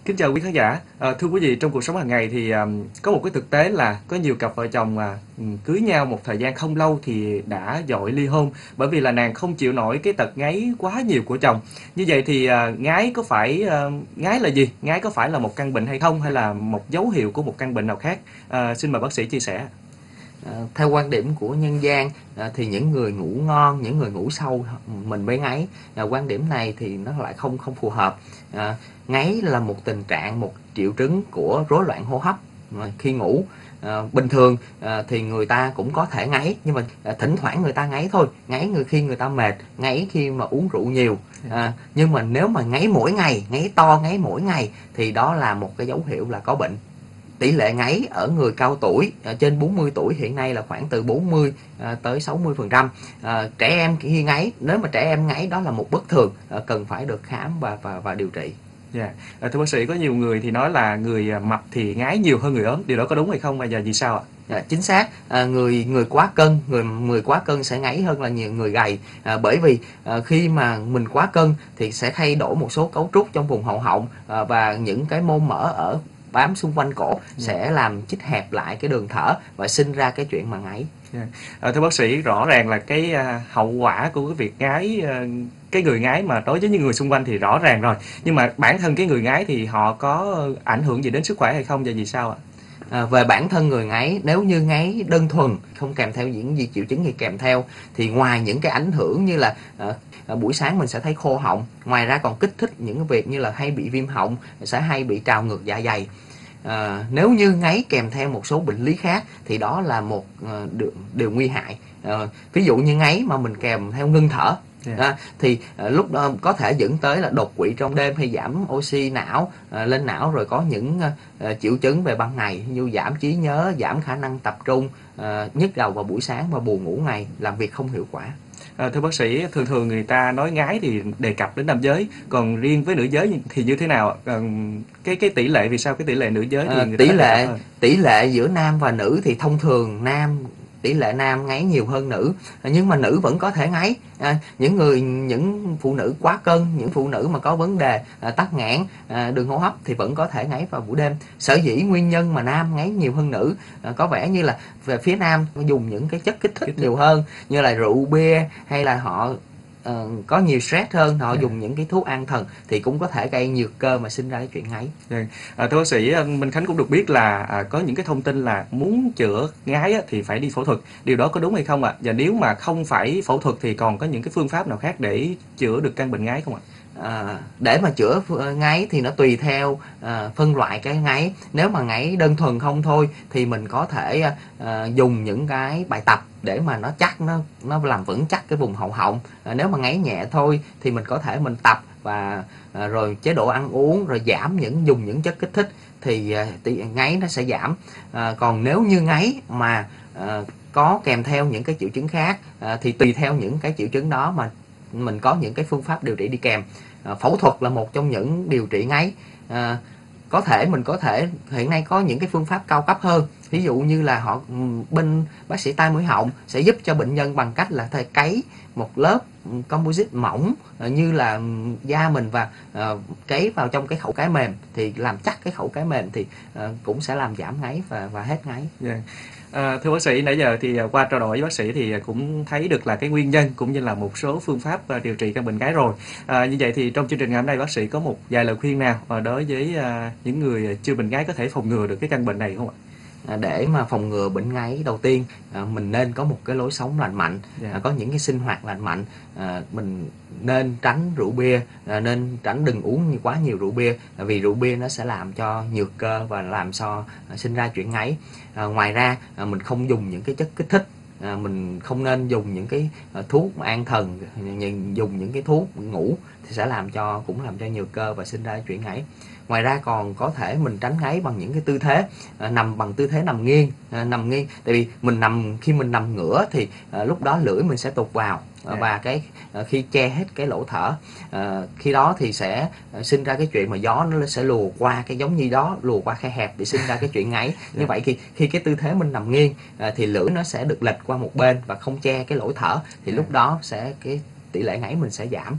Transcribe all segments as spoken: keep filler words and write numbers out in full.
Kính chào quý khán giả. À, thưa quý vị, trong cuộc sống hàng ngày thì à, có một cái thực tế là có nhiều cặp vợ chồng à, cưới nhau một thời gian không lâu thì đã dội ly hôn, bởi vì là nàng không chịu nổi cái tật ngáy quá nhiều của chồng. Như vậy thì à, ngái có phải à, ngái là gì? Ngái có phải là một căn bệnh hay không, hay là một dấu hiệu của một căn bệnh nào khác? À, xin mời bác sĩ chia sẻ. À, theo quan điểm của nhân gian à, thì những người ngủ ngon, những người ngủ sâu mình mới ngáy. À, quan điểm này thì nó lại không không phù hợp. À, ngáy là một tình trạng, một triệu chứng của rối loạn hô hấp à, khi ngủ. À, bình thường à, thì người ta cũng có thể ngáy, nhưng mà à, thỉnh thoảng người ta ngáy thôi, ngáy người khi người ta mệt, ngáy khi mà uống rượu nhiều. À, nhưng mà nếu mà ngáy mỗi ngày, ngáy to, ngáy mỗi ngày thì đó là một cái dấu hiệu là có bệnh. Tỷ lệ ngáy ở người cao tuổi trên bốn mươi tuổi hiện nay là khoảng từ bốn mươi à, tới sáu mươi phần trăm. À, trẻ em khi ngáy, nếu mà trẻ em ngáy đó là một bất thường, à, cần phải được khám và và và điều trị. Dạ. À, thưa bác sĩ, có nhiều người thì nói là người à, mập thì ngái nhiều hơn người ốm, điều đó có đúng hay không, hay là vì sao ạ? À, chính xác. À, người người quá cân, người người quá cân sẽ ngáy hơn là nhiều người gầy. À, bởi vì à, khi mà mình quá cân thì sẽ thay đổi một số cấu trúc trong vùng hậu họng, à, và những cái mô mỡ ở bám xung quanh cổ sẽ làm chích hẹp lại cái đường thở và sinh ra cái chuyện mà ngáy. Yeah. À, thưa bác sĩ, rõ ràng là cái à, hậu quả của cái việc ngái, à, cái người ngái mà đối với những người xung quanh thì rõ ràng rồi, nhưng mà bản thân cái người ngái thì họ có ảnh hưởng gì đến sức khỏe hay không, và vì sao ạ? À, về bản thân người ngáy, nếu như ngáy đơn thuần không kèm theo những gì triệu chứng gì kèm theo thì ngoài những cái ảnh hưởng như là à, à, buổi sáng mình sẽ thấy khô họng, ngoài ra còn kích thích những cái việc như là hay bị viêm họng, sẽ hay bị trào ngược dạ dày. À, nếu như ngáy kèm theo một số bệnh lý khác thì đó là một à, điều, điều nguy hại. À, ví dụ như ngáy mà mình kèm theo ngưng thở, Yeah. À, thì à, lúc đó có thể dẫn tới là đột quỵ trong đêm hay giảm oxy não à, lên não, rồi có những à, triệu chứng về ban ngày như giảm trí nhớ, giảm khả năng tập trung, à, nhức đầu vào buổi sáng và buồn ngủ ngày, làm việc không hiệu quả. À, thưa bác sĩ, thường thường người ta nói ngái thì đề cập đến nam giới, còn riêng với nữ giới thì như thế nào? À, cái cái tỷ lệ, vì sao cái tỷ lệ nữ giới thì À, người tỷ ta đề cập lệ hơn? tỷ lệ giữa nam và nữ thì thông thường nam tỷ lệ nam ngáy nhiều hơn nữ, nhưng mà nữ vẫn có thể ngáy. À, những người những phụ nữ quá cân, những phụ nữ mà có vấn đề à, tắc nghẽn à, đường hô hấp thì vẫn có thể ngáy vào buổi đêm. Sở dĩ nguyên nhân mà nam ngáy nhiều hơn nữ à, có vẻ như là về phía nam dùng những cái chất kích thích nhiều hơn, như là rượu bia, hay là họ uh, có nhiều stress hơn, họ dùng những cái thuốc an thần thì cũng có thể gây nhược cơ mà sinh ra cái chuyện ngáy. À, thưa bác sĩ, Minh Khánh cũng được biết là à, có những cái thông tin là muốn chữa ngái á, thì phải đi phẫu thuật, điều đó có đúng hay không ạ? Và nếu mà không phải phẫu thuật thì còn có những cái phương pháp nào khác để chữa được căn bệnh ngái không ạ? À, để mà chữa ngáy thì nó tùy theo à, phân loại cái ngáy. Nếu mà ngáy đơn thuần không thôi thì mình có thể à, dùng những cái bài tập để mà nó chắc, nó nó làm vững chắc cái vùng hậu họng. À, nếu mà ngáy nhẹ thôi thì mình có thể mình tập và à, rồi chế độ ăn uống, rồi giảm những dùng những chất kích thích thì à, ngáy nó sẽ giảm. À, còn nếu như ngáy mà à, có kèm theo những cái triệu chứng khác à, thì tùy theo những cái triệu chứng đó mà mình có những cái phương pháp điều trị đi kèm. À, phẫu thuật là một trong những điều trị ngáy. À, có thể mình có thể hiện nay có những cái phương pháp cao cấp hơn, ví dụ như là họ bên bác sĩ tai mũi họng sẽ giúp cho bệnh nhân bằng cách là thay cấy một lớp composite mỏng như là da mình và uh, cấy vào trong cái khẩu cái mềm, thì làm chắc cái khẩu cái mềm thì uh, cũng sẽ làm giảm ngáy và và hết ngáy. Yeah. À, thưa bác sĩ, nãy giờ thì qua trao đổi với bác sĩ thì cũng thấy được là cái nguyên nhân cũng như là một số phương pháp điều trị căn bệnh ngái rồi. À, như vậy thì trong chương trình ngày hôm nay bác sĩ có một vài lời khuyên nào đối với à, những người chưa bệnh ngái có thể phòng ngừa được cái căn bệnh này không ạ? À, để mà phòng ngừa bệnh ngáy, đầu tiên à, mình nên có một cái lối sống lành mạnh, yeah. à, có những cái sinh hoạt lành mạnh. À, mình nên tránh rượu bia, à, nên tránh đừng uống quá nhiều rượu bia, à, vì rượu bia nó sẽ làm cho nhược cơ và làm cho à, sinh ra chuyện ngáy. À, ngoài ra à, mình không dùng những cái chất kích thích. À, mình không nên dùng những cái à, thuốc an thần, dùng những cái thuốc ngủ thì sẽ làm cho cũng làm cho nhược cơ và sinh ra chuyện ngáy. Ngoài ra còn có thể mình tránh ngáy bằng những cái tư thế à, nằm bằng tư thế nằm nghiêng, à, nằm nghiêng, tại vì mình nằm khi mình nằm ngửa thì à, lúc đó lưỡi mình sẽ tụt vào à, và cái à, khi che hết cái lỗ thở, à, khi đó thì sẽ à, sinh ra cái chuyện mà gió nó sẽ lùa qua cái giống như đó lùa qua khe hẹp để sinh ra cái chuyện ngáy. Như vậy khi khi cái tư thế mình nằm nghiêng à, thì lưỡi nó sẽ được lệch qua một bên và không che cái lỗ thở, thì lúc đó sẽ cái tỷ lệ ngáy mình sẽ giảm.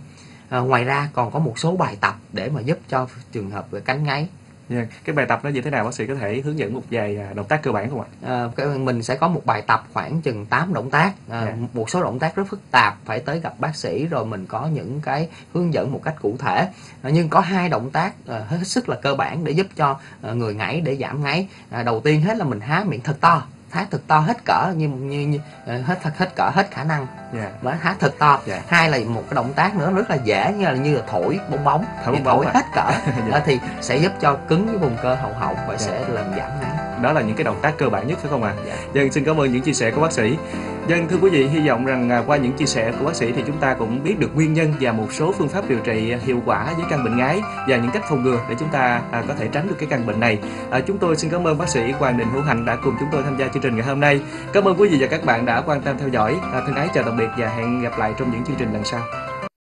À, ngoài ra còn có một số bài tập để mà giúp cho trường hợp về cánh ngáy. Yeah. Cái bài tập nó như thế nào, bác sĩ có thể hướng dẫn một vài động tác cơ bản không ạ? À, mình sẽ có một bài tập khoảng chừng tám động tác, à, yeah. một số động tác rất phức tạp phải tới gặp bác sĩ rồi mình có những cái hướng dẫn một cách cụ thể, à, nhưng có hai động tác à, hết sức là cơ bản để giúp cho à, người ngáy, để giảm ngáy. À, đầu tiên hết là mình há miệng thật to, há thật to hết cỡ, như như, như hết thật hết cỡ hết khả năng, yeah. và há thật to. Yeah. Hai là một cái động tác nữa rất là dễ, như là như là thổi bong bóng, thổi, bong thổi bóng hết cỡ. yeah. Đó thì sẽ giúp cho cứng cái vùng cơ hậu họng và yeah. sẽ làm giảm ngáy. Đó là những cái động tác cơ bản nhất phải không ạ? À? Dạ. Dân xin cảm ơn những chia sẻ của bác sĩ. Dân thưa quý vị, hy vọng rằng qua những chia sẻ của bác sĩ thì chúng ta cũng biết được nguyên nhân và một số phương pháp điều trị hiệu quả với căn bệnh ngáy và những cách phòng ngừa để chúng ta à, có thể tránh được cái căn bệnh này. À, chúng tôi xin cảm ơn bác sĩ Hoàng Đình Hữu Hạnh đã cùng chúng tôi tham gia chương trình ngày hôm nay. Cảm ơn quý vị và các bạn đã quan tâm theo dõi. À, thân ái chào tạm biệt và hẹn gặp lại trong những chương trình lần sau.